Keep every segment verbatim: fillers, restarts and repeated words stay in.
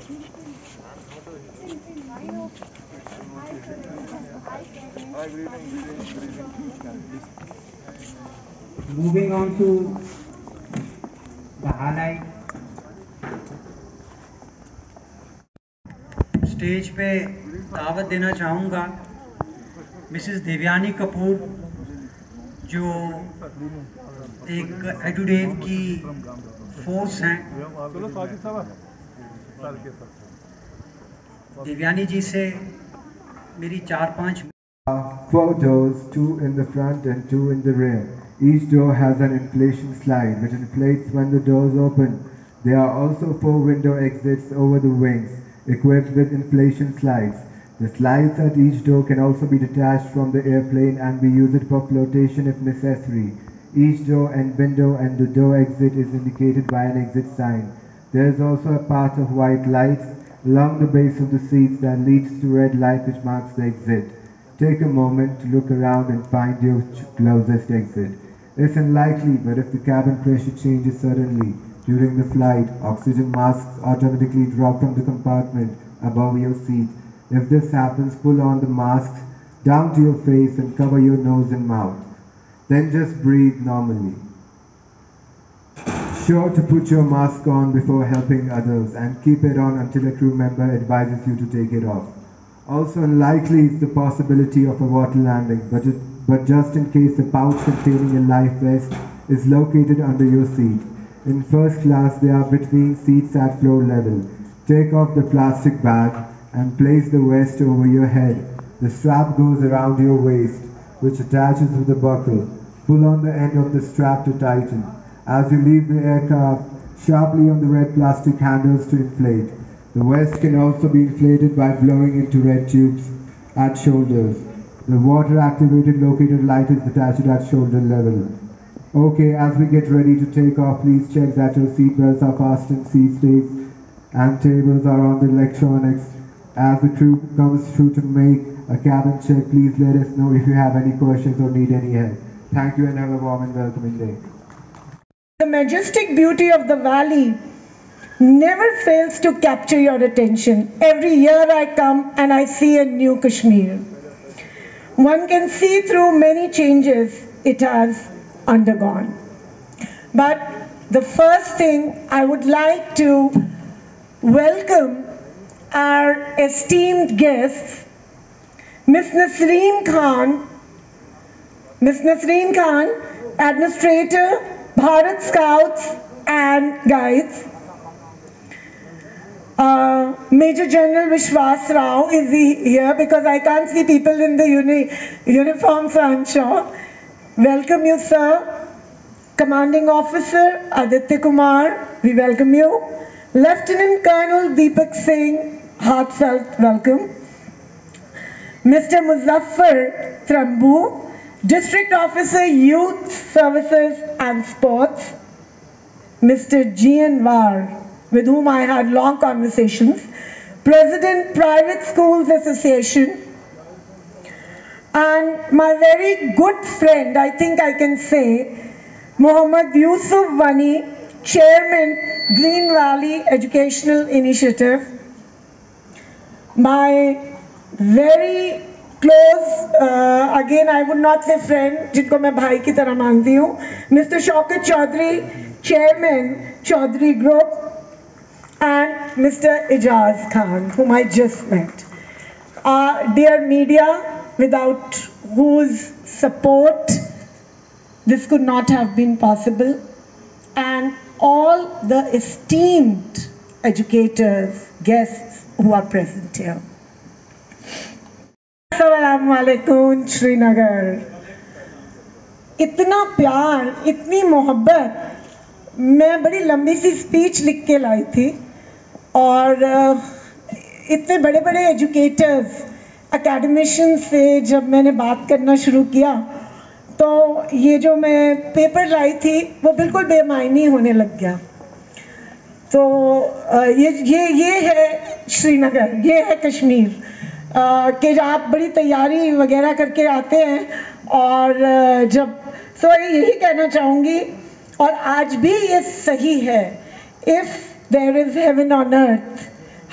Moving on to the highlight. Stage पे दावत देना चाहूँगा मिसेस देवयानी कपूर, जो एक एडुडेट की फोर्स हैं। देवयानी जी से मेरी चार पांच four doors, two in the front and two in the rear. Each door has an inflation slide which inflates when the doors open. There are also four window exits over the wings, equipped with inflation slides. The slides at each door can also be detached from the airplane and be used for flotation if necessary. Each door and window and the door exit is indicated by an exit sign. There is also a path of white lights along the base of the seats that leads to red light which marks the exit. Take a moment to look around and find your closest exit. It's unlikely, but if the cabin pressure changes suddenly during the flight, oxygen masks automatically drop from the compartment above your seat. If this happens, pull on the masks down to your face and cover your nose and mouth. Then just breathe normally. Sure to put your mask on before helping others and keep it on until a crew member advises you to take it off. Also unlikely is the possibility of a water landing, but, it, but just in case the pouch containing a life vest is located under your seat. In first class, they are between seats at floor level. Take off the plastic bag and place the vest over your head. The strap goes around your waist, which attaches with a buckle. Pull on the end of the strap to tighten. As you leave the aircraft, sharply on the red plastic handles to inflate. The vest can also be inflated by blowing into red tubes at shoulders. The water-activated locator light is attached at shoulder level. Okay, as we get ready to take off, please check that your seat belts are fastened, seat stays and tables are on the electronics. As the crew comes through to make a cabin check, please let us know if you have any questions or need any help. Thank you and have a warm and welcoming day. The majestic beauty of the valley never fails to capture your attention. Every year I come and I see a new Kashmir. One can see through many changes it has undergone. But the first thing I would like to welcome our esteemed guests, Miss Nasreen Khan, Miss Nasreen Khan, Administrator, Bharat Scouts and Guides. Uh, Major General Vishwas Rao is here because I can't see people in the uni uniform, so I'm sure. Welcome you, sir. Commanding Officer Aditya Kumar, we welcome you. Lieutenant Colonel Deepak Singh, heartfelt welcome. Mister Muzaffar Trambu, District Officer Youth Services and Sports. Mister G N Var, with whom I had long conversations, President Private Schools Association, and my very good friend, I think I can say, Muhammad Yusuf Wani, Chairman, Green Valley Educational Initiative, my very close, uh, again I would not say friend, जिनको मैं भाई की तरह मानती हूँ, Mister Shaukat Chaudhary, Chairman, Chaudhary Group, and Mister Ijaz Khan, whom I just met. Uh, dear media, without whose support this could not have been possible, and all the esteemed educators, guests who are present here. Assalamu alaikum, Srinagar. इतना प्यार, इतनी मोहब्बत, मैं बड़ी लंबी सी speech लिख के लाई थी और इतने बड़े बड़े एजुकेटर्स, एकेडमिशियंस से जब मैंने बात करना शुरू किया तो ये जो मैं पेपर लाई थी वो बिल्कुल बेमायनी होने लग गया। तो ये ये ये है श्रीनगर, ये है कश्मीर कि आप बड़ी तैयारी वगैरह करके आते हैं और जब सो यही कहना चाहूँगी और आज भी ये सही है, if there is heaven on earth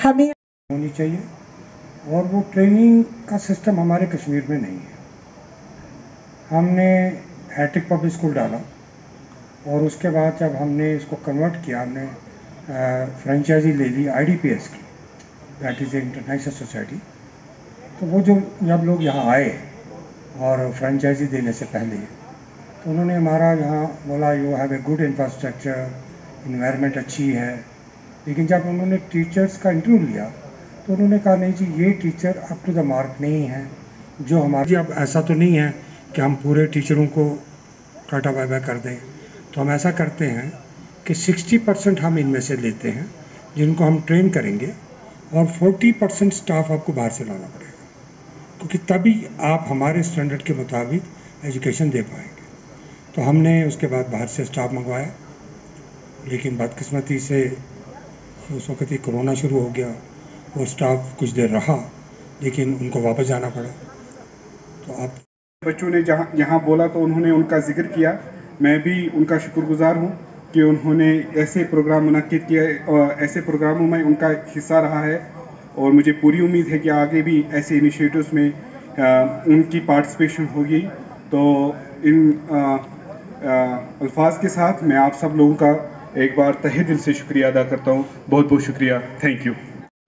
हमें होनी चाहिए, और वो ट्रेनिंग का सिस्टम हमारे कश्मीर में नहीं है। हमने हैट्रिक पब्लिक स्कूल डाला, और उसके बाद जब हमने इसको कन्वर्ट किया, हमने फ्रेंचाइजी ले ली आईडीपीएस की, दैट इज़ इंटरनेशनल सोसाइटी। तो वो जो जब लोग यहाँ आए और फ्रेंचाइजी देने से पहले, तो उन्होंने हमारा यहाँ बोला you have a good infrastructure, environment अच्छी है। लेकिन जब उन्होंने टीचर्स का इंटरव्यू लिया तो उन्होंने कहा नहीं जी, ये teacher up to the mark नहीं है जो हमारे। जी अब ऐसा तो नहीं है कि हम पूरे टीचरों को टाटा बाय बाय कर दें, तो हम ऐसा करते हैं कि साठ परसेंट हम इनमें से लेते हैं जिनको हम ट्रेन करेंगे, और चालीस परसेंट स्टाफ आपको बाहर से लाना पड़ेगा, क्योंकि तभी आप हमारे स्टैंडर्ड के मुताबिक एजुकेशन दे पाएंगे। तो हमने उसके बाद बाहर से स्टाफ मंगवाया, लेकिन बदकिस्मती से उस वक्त ही कोरोना शुरू हो गया। वो स्टाफ कुछ देर रहा, लेकिन उनको वापस जाना पड़ा। तो आप बच्चों ने जहाँ यहाँ बोला तो उन्होंने उनका जिक्र किया। मैं भी उनका शुक्रगुजार हूँ कि उन्होंने ऐसे प्रोग्राम मुनक्किद किए, और ऐसे प्रोग्रामों में उनका हिस्सा रहा है, और मुझे पूरी उम्मीद है कि आगे भी ऐसे इनिशिएटिव्स में आ, उनकी पार्टिसिपेशन होगी। तो इन आ, आ, अल्फाज के साथ मैं आप सब लोगों का एक बार तहे दिल से शुक्रिया अदा करता हूँ। बहुत बहुत शुक्रिया, थैंक यू।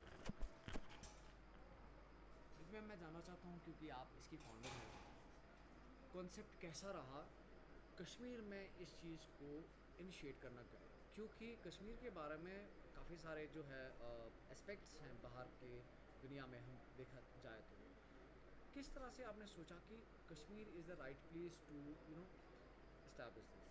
मैं जानना चाहता हूँ, क्योंकि आप इसकी फाउंडर हैं, कॉन्सेप्ट कैसा रहा कश्मीर में इस चीज़ को इनिशिएट करना का? क्योंकि कश्मीर के बारे में काफ़ी सारे जो है एस्पेक्ट्स हैं बाहर के दुनिया में, हम देखा जाए तो किस तरह से आपने सोचा कि Kashmir is the right place to you know establish this?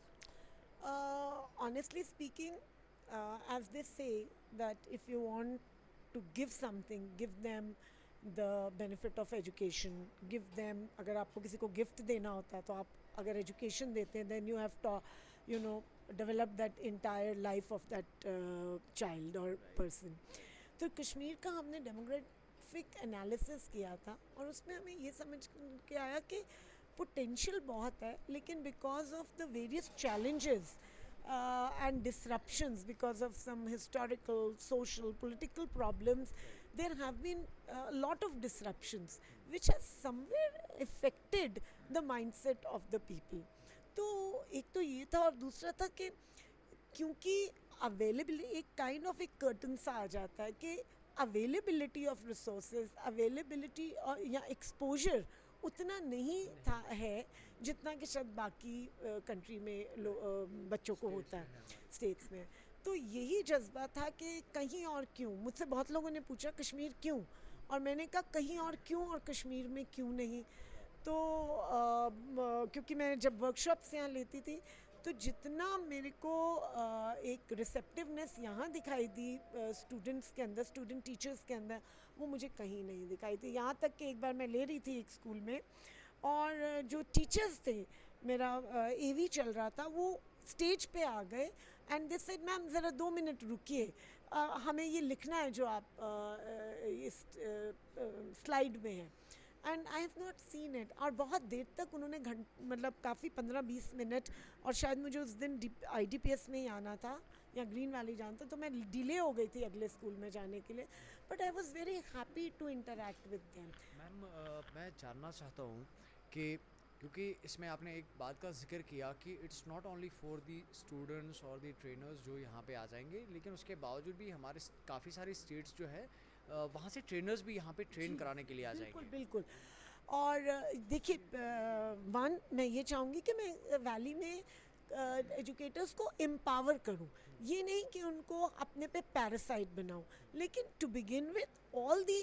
Uh, honestly speaking, uh, as they say that if you want to give something, give them the benefit of education. Give them, अगर आपको किसी को gift देना होता है तो आप अगर एजुकेशन देते हैं, then you have to, you know, develop that entire life of that uh, child or person. तो कश्मीर का हमने डेमोग्राफिक एनालिसिस किया था, और उसमें हमें ये समझ के आया कि पोटेंशियल बहुत है, लेकिन because of the various challenges and disruptions, because of some historical, social, political problems, there have been a lot of disruptions which has somewhere affected the mindset of the people. तो एक तो ये था, और दूसरा था कि क्योंकि अवेलेबिलिटी एक काइंड ऑफ एक कर्टन सा आ जाता है कि अवेलेबिलिटी ऑफ रिसोर्सेज, अवेलेबिलिटी या एक्सपोजर उतना नहीं था है जितना कि शायद बाकी कंट्री में लो, uh, बच्चों को होता है स्टेट्स में। तो यही जज्बा था कि कहीं और क्यों। मुझसे बहुत लोगों ने पूछा कश्मीर क्यों, और मैंने कहा कहीं और क्यों और कश्मीर में क्यों नहीं। तो आ, क्योंकि मैं जब वर्कशॉप्स यहाँ लेती थी तो जितना मेरे को आ, एक रिसेप्टिवनेस यहाँ दिखाई दी स्टूडेंट्स के अंदर, स्टूडेंट टीचर्स के अंदर, वो मुझे कहीं नहीं दिखाई थी। यहाँ तक कि एक बार मैं ले रही थी एक स्कूल में, और जो टीचर्स थे, मेरा एवी चल रहा था, वो स्टेज पे आ गए एंड दे सेड मैम ज़रा दो मिनट रुकिए, हमें ये लिखना है जो आप इस स्लाइड में है। And I have not seen it, और बहुत देर तक उन्होंने घंट मतलब काफ़ी पंद्रह बीस मिनट, और शायद मुझे उस दिन आई डी पी एस में ही आना था या ग्रीन वैली जाना था, तो मैं डिले हो गई थी अगले स्कूल में जाने के लिए, but I was very happy to interact with them. Ma'am मैं जानना चाहता हूँ कि क्योंकि इसमें आपने एक बात का जिक्र किया कि it's not only for the students और दी ट्रेनर्स जो यहाँ पे आ जाएंगे, लेकिन उसके बावजूद भी हमारे काफ़ी सारी स्टेट्स जो है वहाँ से ट्रेनर्स भी यहाँ पे ट्रेन कराने के लिए आ बिल्कुल जाएंगे। बिल्कुल। और देखिए, वन मैं ये चाहूँगी कि मैं वैली में एजुकेटर्स को एम्पावर करूँ, ये नहीं कि उनको अपने पे पैरासाइट बनाऊँ, लेकिन to begin with all the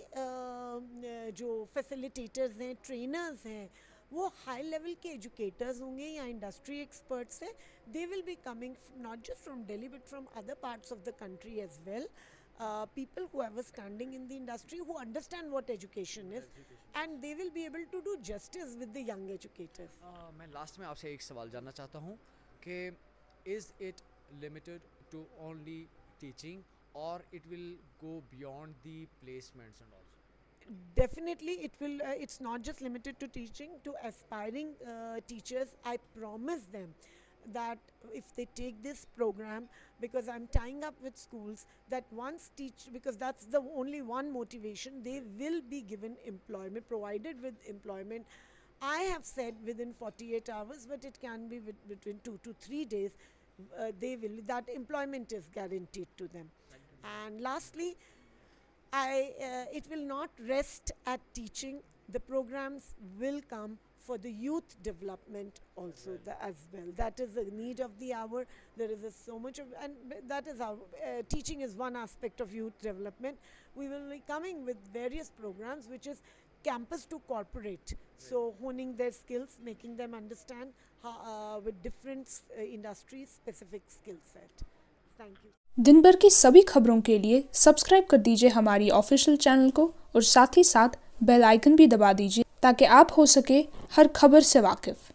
जो फैसिलिटेटर्स हैं, ट्रेनर्स हैं, वो हाई लेवल के एजुकेटर्स होंगे या इंडस्ट्री एक्सपर्ट्स हैं। They will be coming not just from Delhi but from other parts of the country as well. Uh, people who are standing in the industry who understand what education is, and they will be able to do justice with the young educators. uh, मैं last में आपसे एक सवाल जानना चाहता हूँ कि is it limited to only teaching और it will go beyond the placements and also? Definitely it will, uh, it's not just limited to teaching, to aspiring uh, teachers I promise them that if they take this program, because I'm tying up with schools, that once teach, because that's the only one motivation, they will be given employment, provided with employment. I have said within forty-eight hours, but it can be with, between two to three days. Uh, they will, that employment is guaranteed to them. And lastly, I, uh, it will not rest at teaching. The programs will come for the youth development also the, as well. That is the need of the hour. There is a, so much of, and that is how uh, teaching is one aspect of youth development. We will be coming with various programs, which is campus to corporate. So honing their skills, making them understand how, uh, with different uh, industry specific skill set. Thank you. दिन भर की सभी खबरों के लिए subscribe कर दीजिए हमारी ऑफिशियल चैनल को और साथ ही साथ बेल आइकन भी दबा दीजिए ताकि आप हो सके हर खबर से वाकिफ।